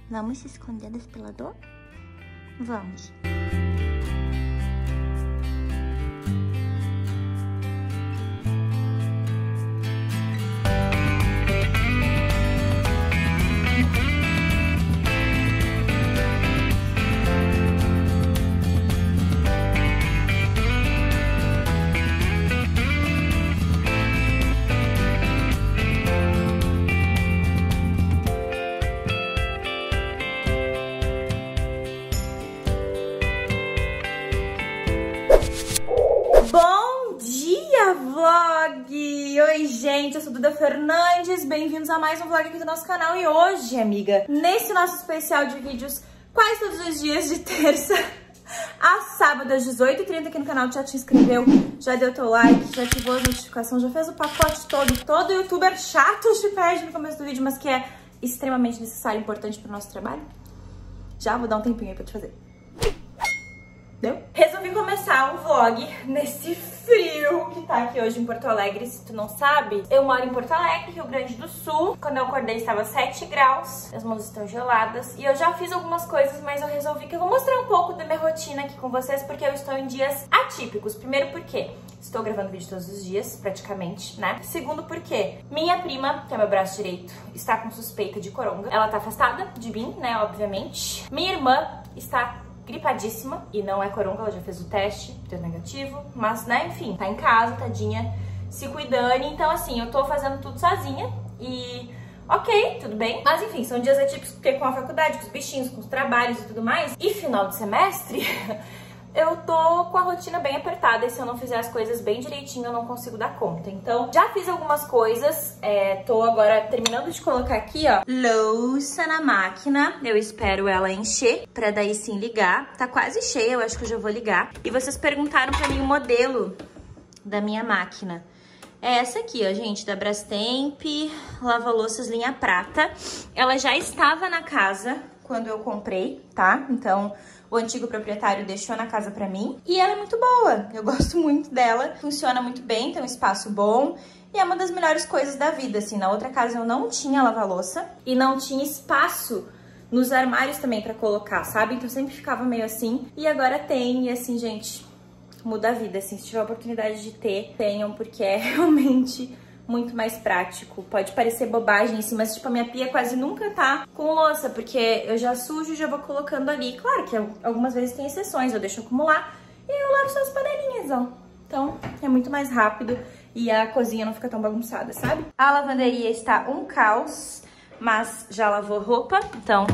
Vamos se esconder do aspirador? Vamos. Bom dia, vlog! Oi, gente, eu sou Duda Fernandes, bem-vindos a mais um vlog aqui do nosso canal. E hoje, amiga, nesse nosso especial de vídeos quase todos os dias, de terça a sábado, às 18h30 aqui no canal, já te inscreveu, já deu teu like, já ativou as notificações, já fez o pacote todo youtuber chato te pede no começo do vídeo, mas que é extremamente necessário e importante pro nosso trabalho. Já vou dar um tempinho aí pra te fazer. Deu? Resolvi começar um vlog nesse frio que tá aqui hoje em Porto Alegre. Se tu não sabe, eu moro em Porto Alegre, Rio Grande do Sul. Quando eu acordei estava 7 graus, as mãos estão geladas. E eu já fiz algumas coisas, mas eu resolvi que eu vou mostrar um pouco da minha rotina aqui com vocês, porque eu estou em dias atípicos. Primeiro porque estou gravando vídeo todos os dias, praticamente, né? Segundo porque minha prima, que é meu braço direito, está com suspeita de coronga. Ela tá afastada de mim, né, obviamente. Minha irmã está gripadíssima e não é coronga, ela já fez o teste, deu negativo, mas, né, enfim, tá em casa, tadinha, se cuidando. Então, assim, eu tô fazendo tudo sozinha e ok, tudo bem, mas enfim, são dias atípicos porque com a faculdade, com os bichinhos, com os trabalhos e tudo mais, e final de semestre eu tô com a rotina bem apertada e se eu não fizer as coisas bem direitinho eu não consigo dar conta. Então, já fiz algumas coisas, tô agora terminando de colocar aqui, ó, louça na máquina. Eu espero ela encher pra daí sim ligar. Tá quase cheia, eu acho que eu já vou ligar. E vocês perguntaram pra mim o modelo da minha máquina. É essa aqui, ó, gente, da Brastemp, lava-louças linha prata. Ela já estava na casa quando eu comprei, tá? Então, o antigo proprietário deixou na casa pra mim. E ela é muito boa, eu gosto muito dela. Funciona muito bem, tem um espaço bom. E é uma das melhores coisas da vida, assim. Na outra casa eu não tinha lava-louça. E não tinha espaço nos armários também pra colocar, sabe? Então sempre ficava meio assim. E agora tem, e assim, gente, muda a vida, assim. Se tiver a oportunidade de ter, tenham, porque é realmente muito mais prático. Pode parecer bobagem assim, mas tipo, a minha pia quase nunca tá com louça, porque eu já sujo e já vou colocando ali. Claro que algumas vezes tem exceções, eu deixo acumular e eu lavo só as panelinhas, ó. Então, é muito mais rápido e a cozinha não fica tão bagunçada, sabe? A lavanderia está um caos, mas já lavou roupa, então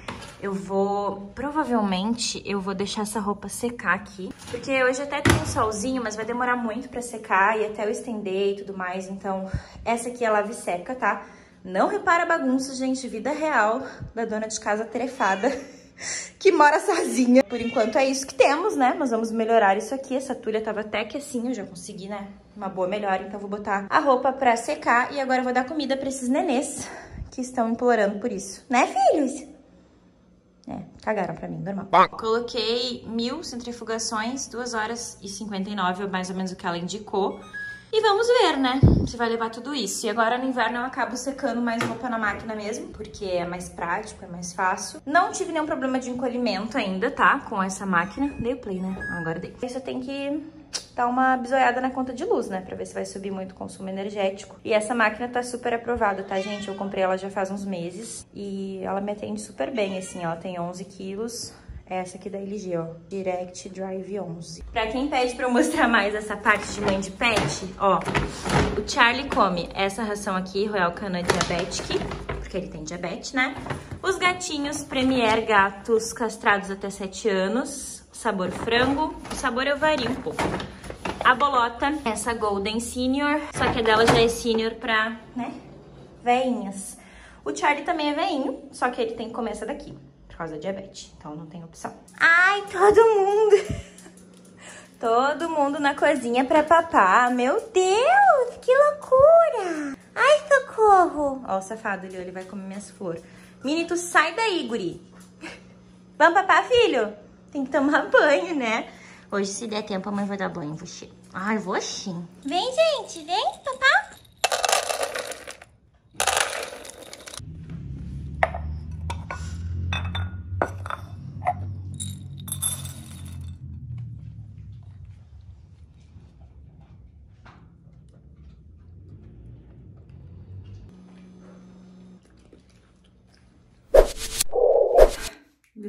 provavelmente eu vou deixar essa roupa secar aqui, porque hoje até tem um solzinho, mas vai demorar muito pra secar e até eu estender e tudo mais, então essa aqui é lava e seca, tá? Não repara a bagunça, gente, vida real da dona de casa tarefada que mora sozinha. Por enquanto é isso que temos, né? Mas vamos melhorar isso aqui, essa tulha tava até que assim, eu já consegui, né? Uma boa melhora, então vou botar a roupa pra secar e agora eu vou dar comida pra esses nenês que estão implorando por isso, né, filhos? Cagaram pra mim, normal. Coloquei 1000 centrifugações, 2 horas e 59, mais ou menos o que ela indicou. E vamos ver, né, se vai levar tudo isso. E agora no inverno eu acabo secando mais roupa na máquina mesmo, porque é mais prático, é mais fácil. Não tive nenhum problema de encolhimento ainda, tá, com essa máquina. Dei o play, né? Agora dei. Isso eu tenho que dar uma bisoiada na conta de luz, né, pra ver se vai subir muito o consumo energético. E essa máquina tá super aprovada, tá, gente? Eu comprei ela já faz uns meses e ela me atende super bem, assim, ó, tem 11 quilos. Essa aqui da LG, ó, Direct Drive 11. Pra quem pede pra eu mostrar mais essa parte de mãe de pet, ó, o Charlie come essa ração aqui, Royal Canin Diabetic, porque ele tem diabetes, né? Os gatinhos Premier Gatos castrados até 7 anos, sabor frango, o sabor eu vario um pouco. A bolota, essa Golden Senior, só que a dela já é Senior pra, né, veinhas. O Charlie também é veinho, só que ele tem que comer essa daqui, por causa da diabetes, então não tem opção. Ai, todo mundo! Todo mundo na cozinha pra papar. Meu Deus, que loucura! Ai, socorro! Ó o safado ali, ele vai comer minhas flores. Mini, tu sai daí, guri. Vamos papar, filho? Tem que tomar banho, né? Hoje, se der tempo, a mãe vai dar banho em você. Ai, vou sim. Vem, gente, vem papar.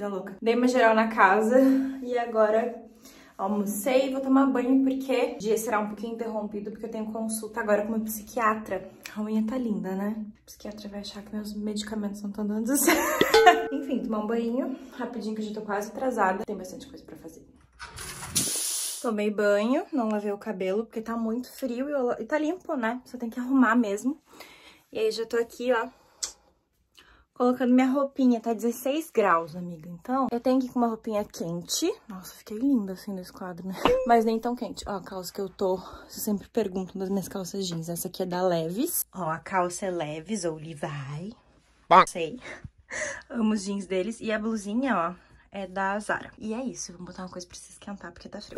vida louca. Dei uma geral na casa e agora almocei e vou tomar banho porque o dia será um pouquinho interrompido porque eu tenho consulta agora com meu psiquiatra. A unha tá linda, né? O psiquiatra vai achar que meus medicamentos não estão dando certo. Enfim, tomar um banho rapidinho que eu já tô quase atrasada. Tem bastante coisa pra fazer. Tomei banho, não lavei o cabelo porque tá muito frio e tá limpo, né? Só tem que arrumar mesmo. E aí já tô aqui, ó, colocando minha roupinha. Tá 16 graus, amiga. Então, eu tenho que ir com uma roupinha quente. Nossa, fiquei linda assim nesse quadro, né? Mas nem tão quente. Ó, a calça que eu tô... Vocês sempre perguntam das minhas calças jeans. Essa aqui é da Levi's. Ó, a calça é Levi's ou Levi. Não sei. Amo os jeans deles. E a blusinha, ó, é da Zara. E é isso. Vou botar uma coisa pra se esquentar porque tá frio.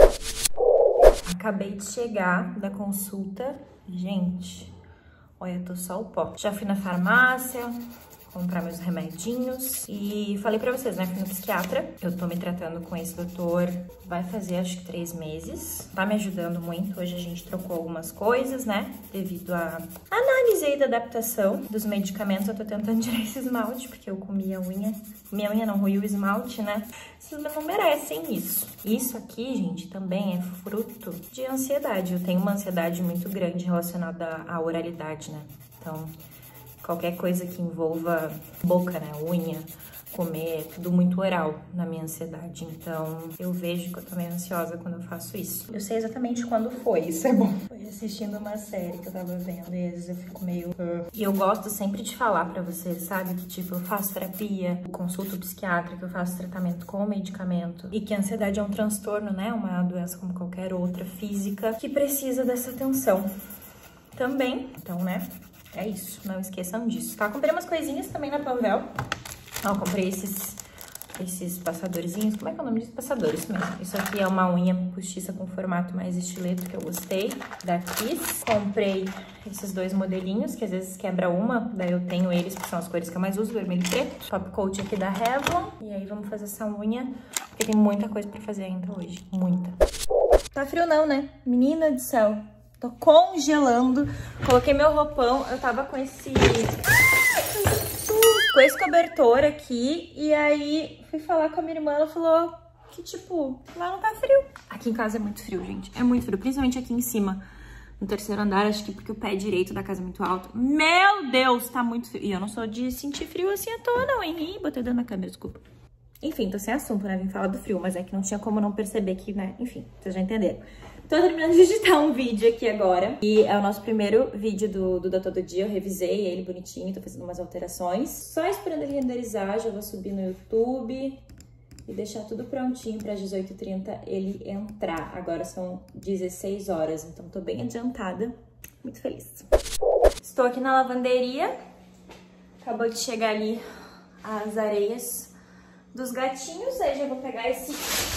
Acabei de chegar da consulta. Gente, olha, eu tô só o pó. Já fui na farmácia comprar meus remedinhos e falei pra vocês, né, fui no psiquiatra. Eu tô me tratando com esse doutor, vai fazer acho que 3 meses. Tá me ajudando muito, hoje a gente trocou algumas coisas, né, devido à análise aí da adaptação dos medicamentos. Eu tô tentando tirar esse esmalte, porque eu comi a unha, minha unha não ruiu o esmalte, né. Vocês não merecem isso. Isso aqui, gente, também é fruto de ansiedade. Eu tenho uma ansiedade muito grande relacionada à oralidade, né, então... Qualquer coisa que envolva boca, né, unha, comer, é tudo muito oral na minha ansiedade. Então, eu vejo que eu tô meio ansiosa quando eu faço isso. Eu sei exatamente quando foi, isso é bom. Foi assistindo uma série que eu tava vendo e às vezes eu fico meio... E eu gosto sempre de falar pra vocês, sabe? Que tipo, eu faço terapia, eu consulto psiquiatra, que eu faço tratamento com medicamento. E que a ansiedade é um transtorno, né? Uma doença como qualquer outra, física, que precisa dessa atenção também. Então, né? É isso, não esqueçam disso, tá? Comprei umas coisinhas também na Panvel. Ó, comprei esses passadorzinhos. Como é que é o nome disso? Passadores mesmo. Isso aqui é uma unha postiça com formato mais estileto, que eu gostei, da Kiss. Comprei esses 2 modelinhos, que às vezes quebra uma, daí eu tenho eles, que são as cores que eu mais uso, vermelho e preto. Top coat aqui da Revlon. E aí vamos fazer essa unha, porque tem muita coisa pra fazer ainda hoje. Muita. Tá frio não, né? Menina do céu. Tô congelando. Coloquei meu roupão. Eu tava com esse cobertor aqui. E aí fui falar com a minha irmã. Ela falou que, tipo, lá não tá frio. Aqui em casa é muito frio, gente. É muito frio. Principalmente aqui em cima. No 3º andar. Acho que porque o pé direito da casa é muito alto. Meu Deus, tá muito frio. E eu não sou de sentir frio assim à toa, não, hein? Ih, botei dentro da câmera, desculpa. Enfim, tô sem assunto, né? Vim falar do frio. Mas é que não tinha como não perceber que, né? Enfim, vocês já entenderam. Tô terminando de editar um vídeo aqui agora. E é o nosso primeiro vídeo do Da Todo Dia. Eu revisei ele bonitinho, tô fazendo umas alterações. Só esperando ele renderizar, já vou subir no YouTube e deixar tudo prontinho para 18h30 ele entrar. Agora são 16 horas, então tô bem adiantada. Muito feliz. Estou aqui na lavanderia. Acabou de chegar ali as areias dos gatinhos. Aí já vou pegar esse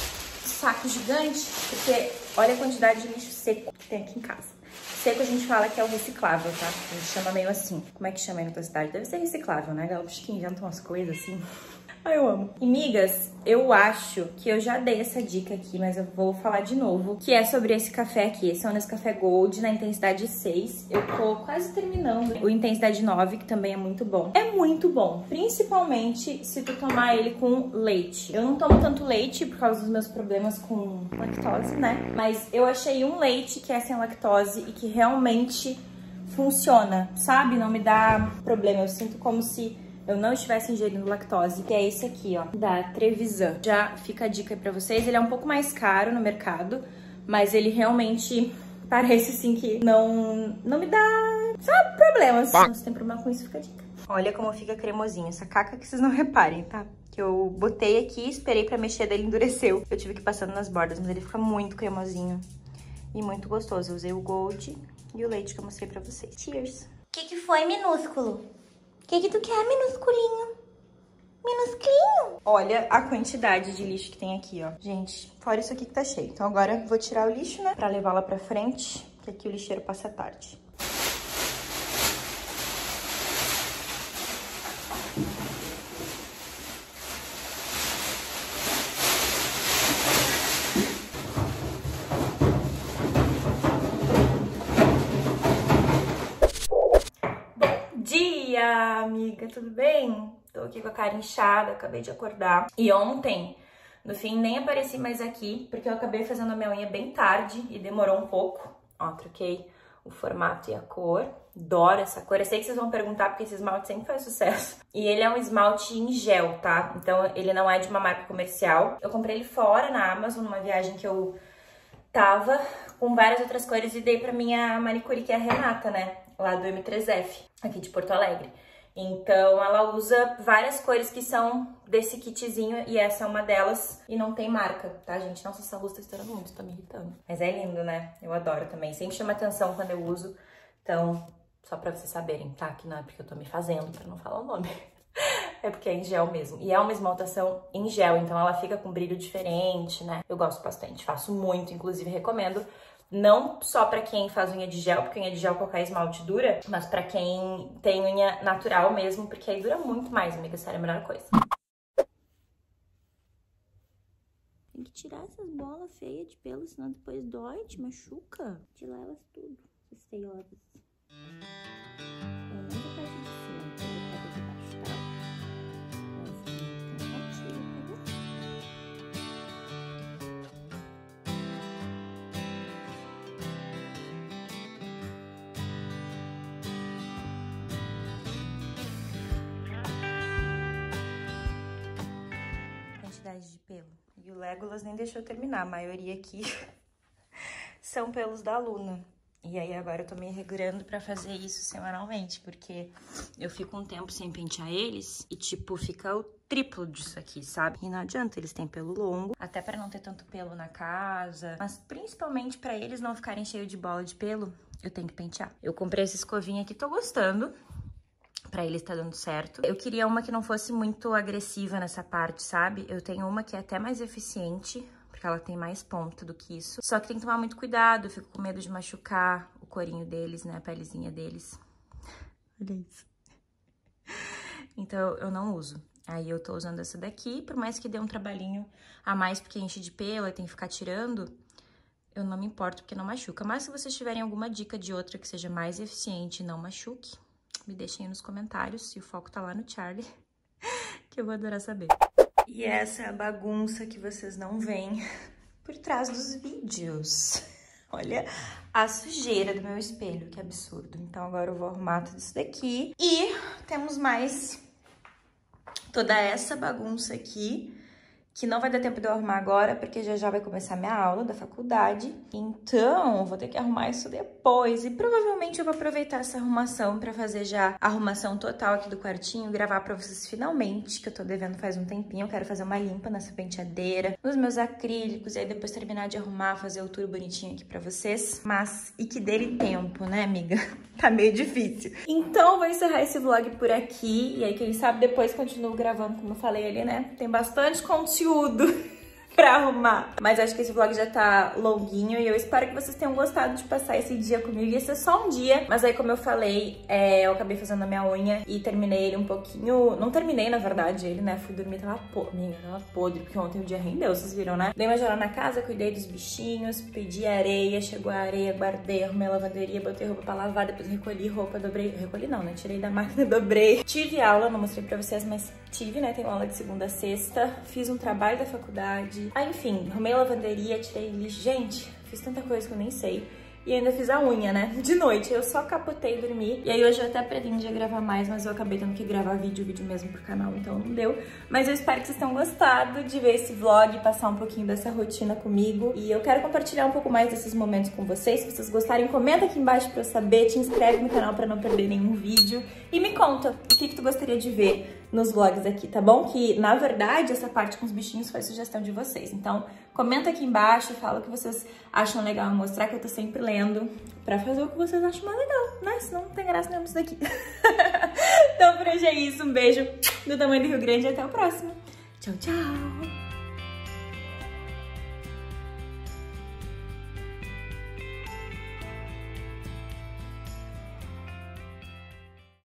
saco gigante, porque olha a quantidade de lixo seco que tem aqui em casa. Seco a gente fala que é o reciclável, tá? A gente chama meio assim. Como é que chama aí na tua cidade? Deve ser reciclável, né? Gaúchos que inventam umas coisas assim. Ai, eu amo. E, migas, eu acho que eu já dei essa dica aqui, mas eu vou falar de novo, que é sobre esse café aqui. Esse é o Nescafé Gold na intensidade 6. Eu tô quase terminando o intensidade 9, que também é muito bom. É muito bom, principalmente se tu tomar ele com leite. Eu não tomo tanto leite por causa dos meus problemas com lactose, né? Mas eu achei um leite que é sem lactose e que realmente funciona, sabe? Não me dá problema. Eu sinto como se eu não estivesse ingerindo lactose, que é esse aqui, ó, da Trevisan. Já fica a dica aí pra vocês. Ele é um pouco mais caro no mercado, mas ele realmente parece, assim, que não me dá, sabe, problemas. Se você tem problema com isso, fica a dica. Olha como fica cremosinho. Essa caca que vocês não reparem, tá? Que eu botei aqui, esperei pra mexer, daí ele endureceu. Eu tive que ir passando nas bordas, mas ele fica muito cremosinho e muito gostoso. Eu usei o Gold e o leite que eu mostrei pra vocês. Cheers! O que foi, minúsculo? O que tu quer, minusculinho? Minusculinho? Olha a quantidade de lixo que tem aqui, ó. Gente, fora isso aqui que tá cheio. Então agora vou tirar o lixo, né? Pra levar lá pra frente, que aqui o lixeiro passa a tarde. Amiga, tudo bem? Tô aqui com a cara inchada, acabei de acordar. E ontem, no fim, nem apareci mais aqui, porque eu acabei fazendo a minha unha bem tarde e demorou um pouco. Ó, troquei o formato e a cor. Adoro essa cor. Eu sei que vocês vão perguntar, porque esse esmalte sempre faz sucesso. E ele é um esmalte em gel, tá? Então, ele não é de uma marca comercial. Eu comprei ele fora na Amazon, numa viagem que eu tava, com várias outras cores, e dei pra minha manicure, que é a Renata, né? Lá do M3F, aqui de Porto Alegre. Então, ela usa várias cores que são desse kitzinho, e essa é uma delas, e não tem marca, tá, gente? Nossa, essa luz tá estourando muito, tá me irritando. Mas é lindo, né? Eu adoro também. Sempre chama atenção quando eu uso. Então, só pra vocês saberem, tá? Que não é porque eu tô me fazendo, pra não falar o nome. É porque é em gel mesmo. E é uma esmaltação em gel, então ela fica com brilho diferente, né? Eu gosto bastante, faço muito, inclusive recomendo. Não só pra quem faz unha de gel, porque unha de gel qualquer esmalte dura, mas pra quem tem unha natural mesmo, porque aí dura muito mais, amiga, sério, é a melhor coisa. Tem que tirar essas bolas feias de pelo, senão depois dói, te machuca. Tirar elas tudo, essas feiosas. Pelo menos a parte de cima, que eu vou fazer de baixo, tá? De pelo. E o Legolas nem deixou eu terminar. A maioria aqui são pelos da Luna. E aí agora eu tô me regrando pra fazer isso semanalmente, porque eu fico um tempo sem pentear eles e, tipo, fica o triplo disso aqui, sabe? E não adianta, eles têm pelo longo, até pra não ter tanto pelo na casa, mas principalmente pra eles não ficarem cheios de bola de pelo, eu tenho que pentear. Eu comprei essa escovinha aqui, tô gostando. Pra eles tá dando certo. Eu queria uma que não fosse muito agressiva nessa parte, sabe? Eu tenho uma que é até mais eficiente, porque ela tem mais ponta do que isso. Só que tem que tomar muito cuidado, eu fico com medo de machucar o corinho deles, né? A pelezinha deles. Olha isso. Então eu não uso. Aí eu tô usando essa daqui, por mais que dê um trabalhinho a mais, porque enche de pelo e tem que ficar tirando, eu não me importo porque não machuca. Mas se vocês tiverem alguma dica de outra que seja mais eficiente e não machuque, me deixem aí nos comentários, se o foco tá lá no Charlie, que eu vou adorar saber. E essa é a bagunça que vocês não veem por trás dos vídeos. Olha a sujeira do meu espelho, que absurdo. Então agora eu vou arrumar tudo isso daqui. E temos mais toda essa bagunça aqui, que não vai dar tempo de eu arrumar agora, porque já vai começar minha aula da faculdade. Então, vou ter que arrumar isso depois. E provavelmente eu vou aproveitar essa arrumação pra fazer já a arrumação total aqui do quartinho, gravar pra vocês finalmente, que eu tô devendo faz um tempinho. Eu quero fazer uma limpa nessa penteadeira, nos meus acrílicos, e aí depois terminar de arrumar, fazer o tour bonitinho aqui pra vocês. Mas, e que dele tempo, né, amiga? Tá meio difícil. Então, eu vou encerrar esse vlog por aqui. E aí, quem sabe, depois continuo gravando, como eu falei ali, né? Tem bastante conteúdo pra arrumar. Mas acho que esse vlog já tá longuinho e eu espero que vocês tenham gostado de passar esse dia comigo. Esse é só um dia, mas aí, como eu falei, eu acabei fazendo a minha unha e terminei ele um pouquinho... Não terminei, na verdade, ele, né? Fui dormir, tava podre, porque ontem o dia rendeu, vocês viram, né? Dei uma geral na casa, cuidei dos bichinhos, pedi areia, chegou a areia, guardei, arrumei a lavanderia, botei roupa pra lavar, depois recolhi roupa, dobrei... Recolhi não, né? Tirei da máquina, dobrei. Tive aula, não mostrei pra vocês, mas tive, né? Tenho aula de segunda a sexta. Fiz um trabalho da faculdade. Aí, enfim, arrumei a lavanderia, tirei lixo. Gente, fiz tanta coisa que eu nem sei. E ainda fiz a unha, né? De noite. Eu só capotei e dormi. E aí hoje eu até pretendia gravar mais, mas eu acabei tendo que gravar vídeo mesmo pro canal, então não deu. Mas eu espero que vocês tenham gostado de ver esse vlog, passar um pouquinho dessa rotina comigo. E eu quero compartilhar um pouco mais desses momentos com vocês. Se vocês gostarem, comenta aqui embaixo pra eu saber. Te inscreve no canal pra não perder nenhum vídeo. E me conta o que tu gostaria de ver nos vlogs aqui, tá bom? Que, na verdade, essa parte com os bichinhos foi sugestão de vocês. Então, comenta aqui embaixo, fala o que vocês acham legal mostrar, que eu tô sempre lendo pra fazer o que vocês acham mais legal, né? Senão não tem graça nenhuma isso daqui. Então, por hoje é isso. Um beijo do tamanho do Rio Grande e até o próximo. Tchau, tchau!